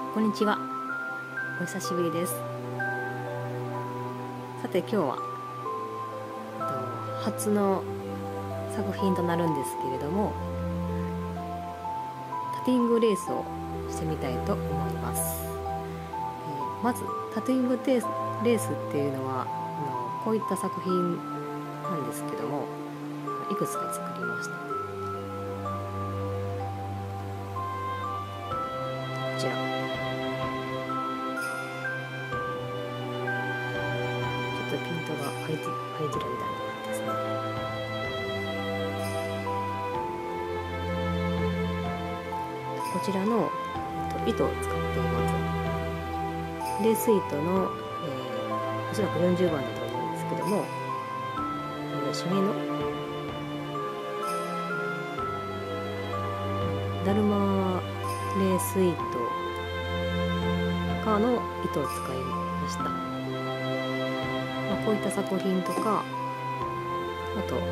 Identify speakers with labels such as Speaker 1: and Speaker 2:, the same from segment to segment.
Speaker 1: こんにちは。お久しぶりです。さて今日は初の作品となるんですけれども、タティングレースをしてみたいと思います。まずタティングレースっていうのはこういった作品なんですけども、いくつか作りました。こちらピントが合いづらいみたいな感じですね。こちらの、糸を使っています。レース糸の、おそらく40番だと思うんですけども、締めのだるまレース糸かの糸を使いました。こういった作品とか、あとこ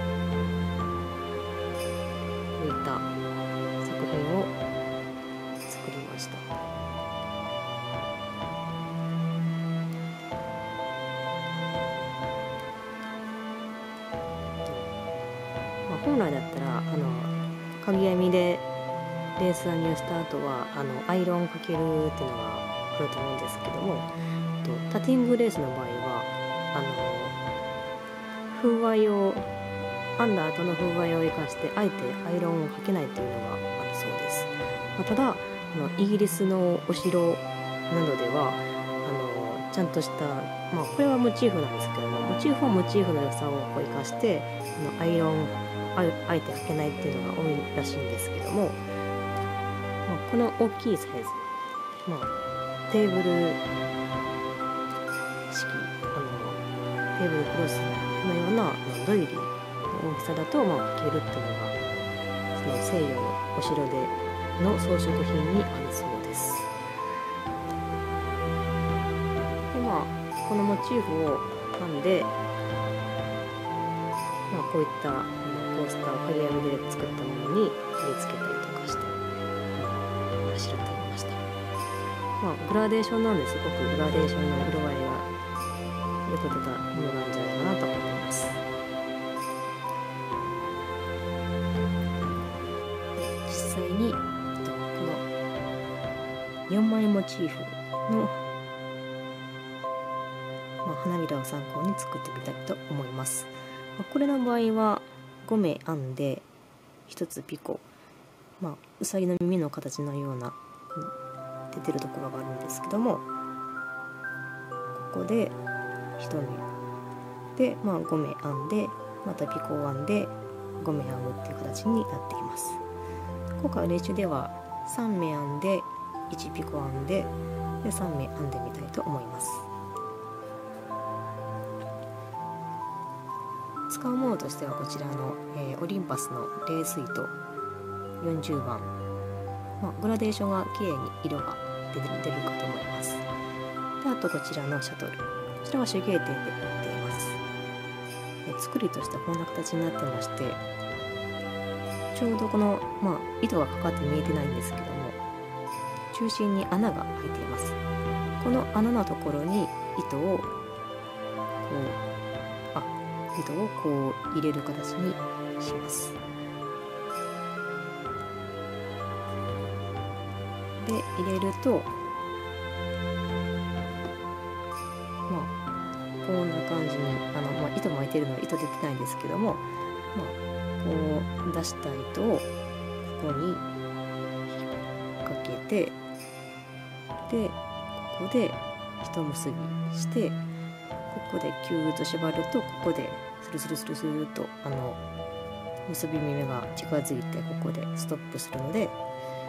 Speaker 1: ういった作品を作りました。本来だったらかぎ編みでレース編みをした後はアイロンかけるっていうのがあると思うんですけども、タティングレースの場合は風合いを編んだ後の風合いを生かしてあえてアイロンをかけないというのがあるそうです。ただイギリスのお城などではちゃんとした、これはモチーフなんですけども、モチーフはモチーフの良さを生かしてアイロンあえてかけないっていうのが多いらしいんですけども、この大きいサイズ、テーブル式テーブルクロスのようなドイリーの大きさだとかけるっていうのがその西洋のお城での装飾品にあるそうです。でこのモチーフを編んで、こういったコースターをかぎ編みで作ったものに貼り付けたりとかしてあしらってみました。グラデーションなんですごくグラデーションの色合いがよく出たものなんじゃないかなと思います。実際にこの4枚モチーフの、花びらを参考に作ってみたいと思います。これの場合は5目編んで1つピコ、うさぎの耳の形のような出てるところがあるんですけども、ここで1目で、5目編んでまたピコを編んで5目編むっていう形になっています。今回練習では3目編んで1ピコ編んで3目編んでみたいと思います。使うものとしてはこちらの、オリンパスのレース糸40番、グラデーションが綺麗に色が出るかと思います。であとこちらのシャトル、こちらは手芸店で売っています。作りとしてはこんな形になってまして、ちょうどこの、糸がかかって見えてないんですけども、中心に穴が開いています。この穴のところに糸をこう入れる形にします。で入れるとこんな感じに糸巻いてるのは糸出てないんですけども、こう出した糸をここに引っ掛けて、でここで一結びして、ここでキューッと縛ると、ここでスルスルスルスルと結び目が近づいてここでストップするので、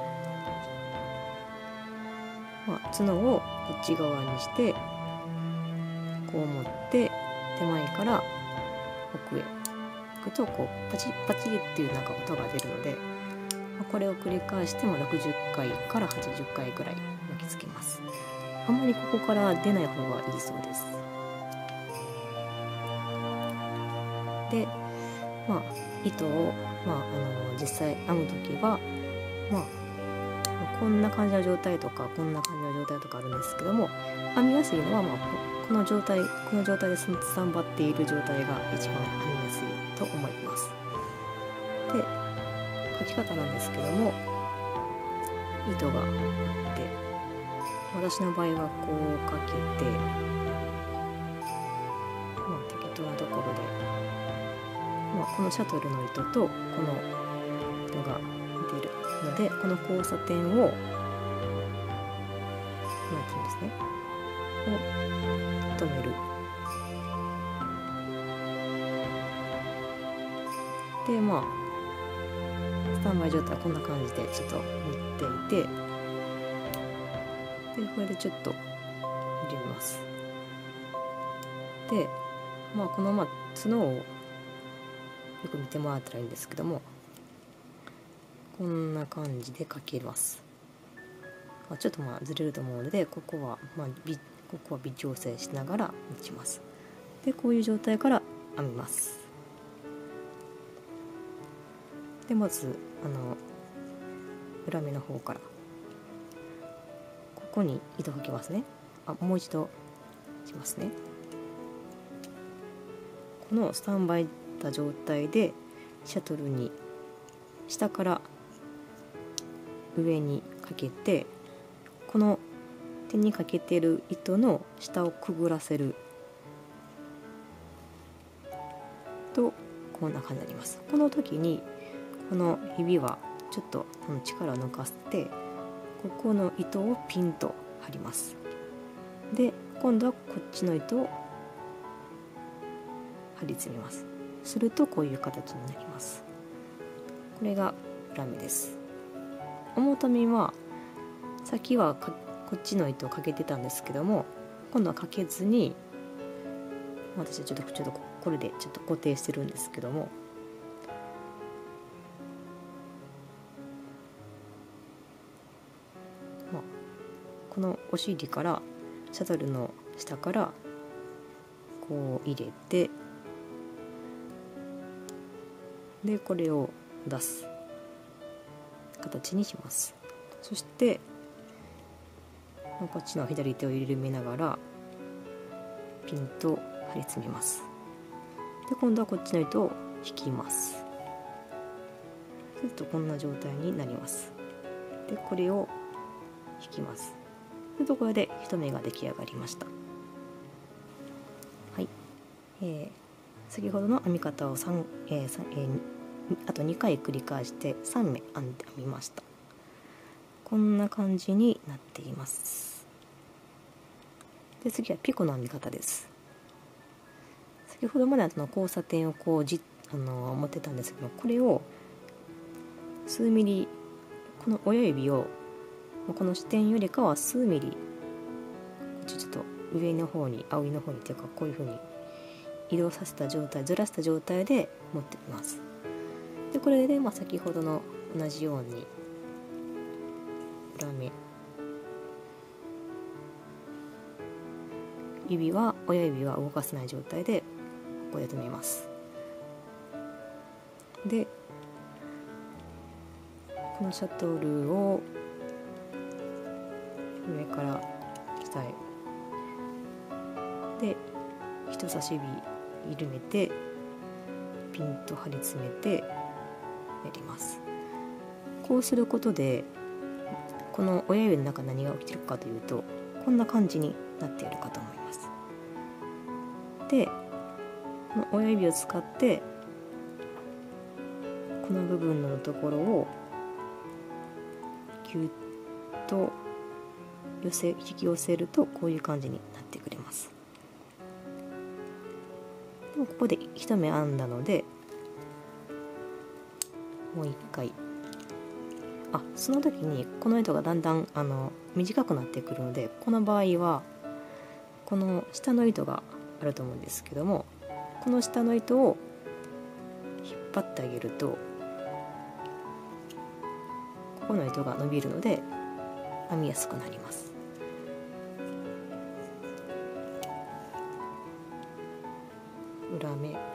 Speaker 1: 角をこっち側にしてこう持って手前から奥へ行くとパチッパチッっていう音が出るので、これを繰り返しても60回から80回ぐらい巻きつけます。あんまりここから出ない方がいいそうです。で、糸を、実際編むときは、 こんな感じの状態とかこんな感じの状態とかあるんですけども、編みやすいのは、この状態でスタンバっている状態が一番編みやすいと思います。で、書き方なんですけども、糸があって、私の場合はこうかけて、適当なところで、このシャトルの糸とこの糸が出るので、この交差点をなんていうんですね、を止める。で、スタンバイ状態はこんな感じでちょっと持っていて、でこれでちょっと入れます。で、この角をよく見てもらったらいいんですけども、こんな感じでかけます。ちょっとずれると思うので、ここは微調整しながら打ちます。で、こういう状態から編みます。で、まず裏目の方からここに糸かけますね。もう一度しますね。このスタンバイした状態でシャトルに下から上にかけて、この手にかけている糸の下をくぐらせるとこんな感じになります。この時にこの指はちょっと力を抜かせて、ここの糸をピンと張ります。で、今度はこっちの糸を張り詰めます。するとこういう形になります。これが裏目です。表目は先はこっちの糸をかけてたんですけども、今度はかけずに、私はちょっとこれでちょっと固定してるんですけども、このお尻からシャトルの下からこう入れて、でこれを出す形にします。そしてこっちの左手を緩めながらピンと張り詰めます。で、今度はこっちの糸を引きます。するとこんな状態になります。で、これを引きます。というところで一目が出来上がりました。はい、先ほどの編み方をあと2回繰り返して3目編みました。こんな感じになっています。で、次はピコの編み方です。先ほどまで交差点を持ってたんですけど、これを数ミリ、この親指をこの支点よりかは数ミリちょっと上の方に、青いの方にというか、こういう風に移動させた状態、ずらした状態で持ってきます。で、これで先ほどの同じように裏目、親指は動かせない状態でここで止めます。で、このシャトルを上から下へで人差し指緩めてピンと張り詰めてやります。こうすることでこの親指の中何が起きてるかというと、こんな感じになっているかと思います。で、この親指を使ってこの部分のところをギュッと引き寄せるとこういう感じになってくれます。でもここで一目編んだのでもう一回、その時にこの糸がだんだん短くなってくるので、この場合はこの下の糸があると思うんですけども、この下の糸を引っ張ってあげるとここの糸が伸びるので編みやすくなります。裏目、